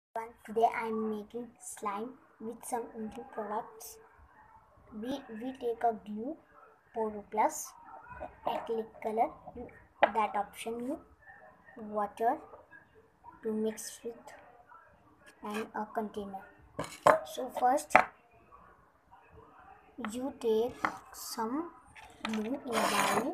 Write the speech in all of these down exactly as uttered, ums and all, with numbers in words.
Everyone, today I am making slime with some Indian products. We, we take a glue, Boropluse, acrylic color, that option you, water to mix with, and a container. So first you take some glue in a bowl.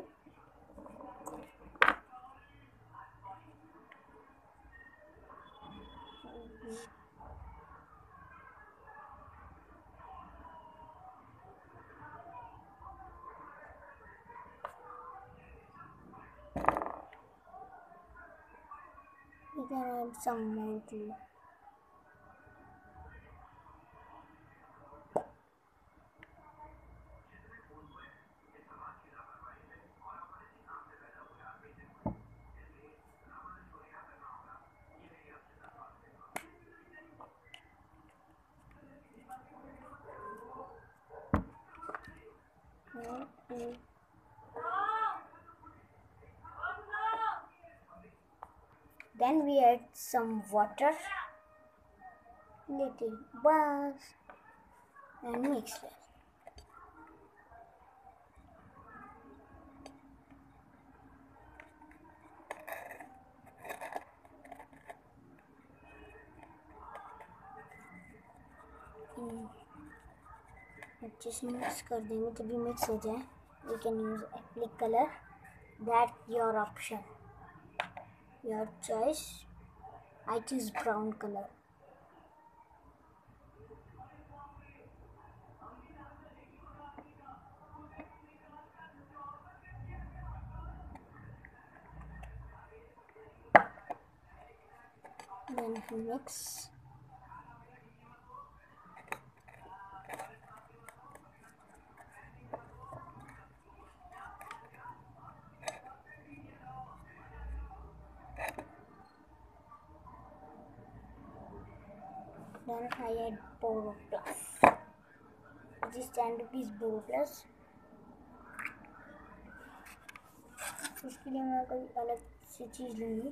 You can add some more glue. Okay. Then we add some water, little bars, and mix it. अच्छे से mix कर देंगे तभी mix हो जाए. We can use acrylic color. That your option, your choice. I choose brown color. Then mix. Then I add Boropluse. This is ten rupees Boropluse. इसके लिए मैं कोई अलग सी चीज़ लूँगी.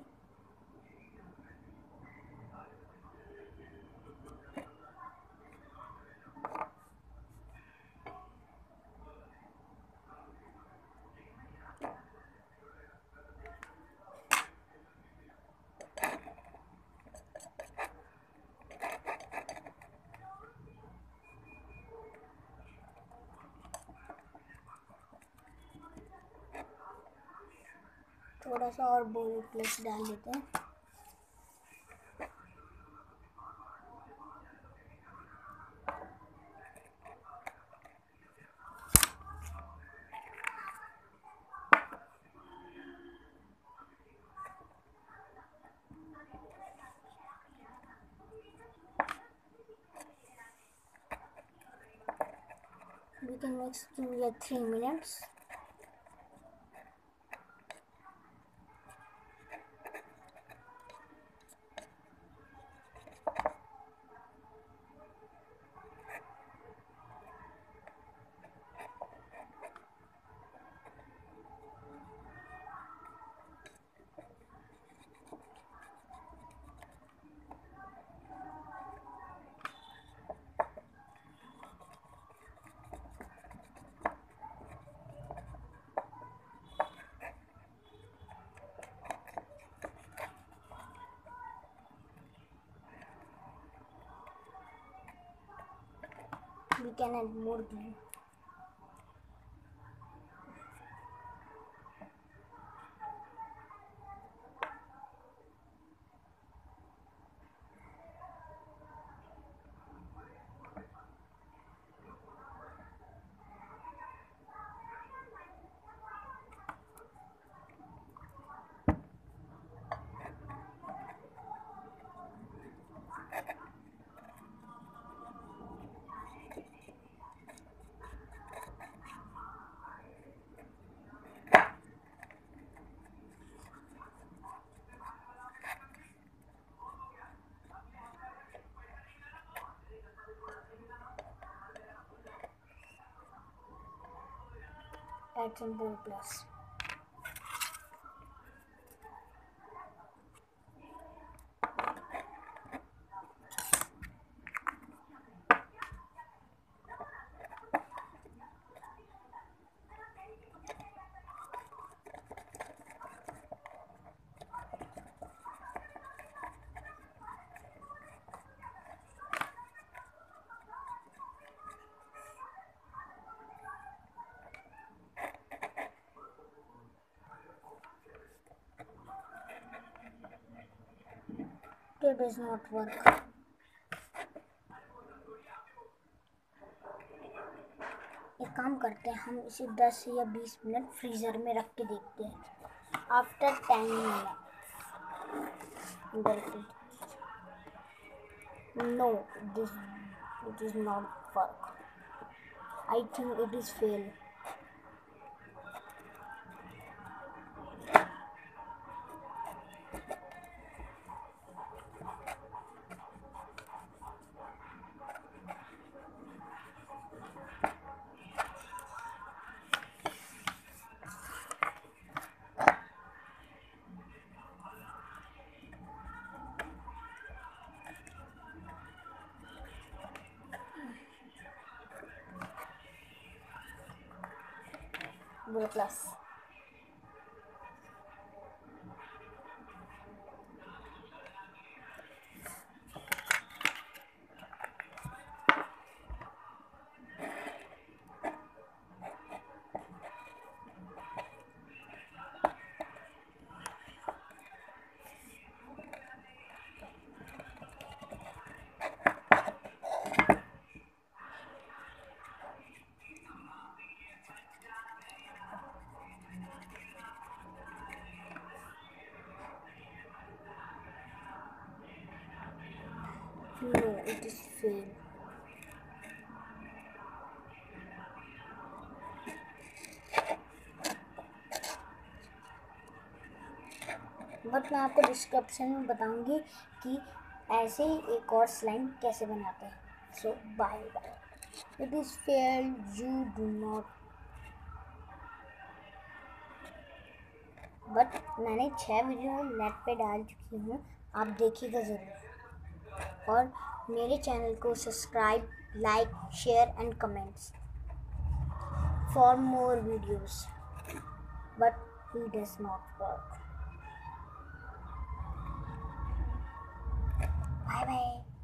थोड़ा सा और बोरोप्लस डाल देते हैं. We can mix to get three minutes. We can add more glue. Add some Boropluse. does not work. एक काम करते हैं, हम इसे दस या बीस मिनट फ्रीजर में रख के देखते हैं. After ten minute no this it is not work. I think it is fail. Boropluse. No, it is fail. But मैं आपको डिस्क्रिप्शन में बताऊंगी कि ऐसे ही एक और स्लाइम कैसे बनाते हैं. So bye bye. It is fail. You do not. But मैंने छः वीडियो नेट पे डाल चुकी हूँ, आप देखिएगा ज़रूर. और मेरे चैनल को subscribe, like, share and comments for more videos. But he does not work. Bye bye.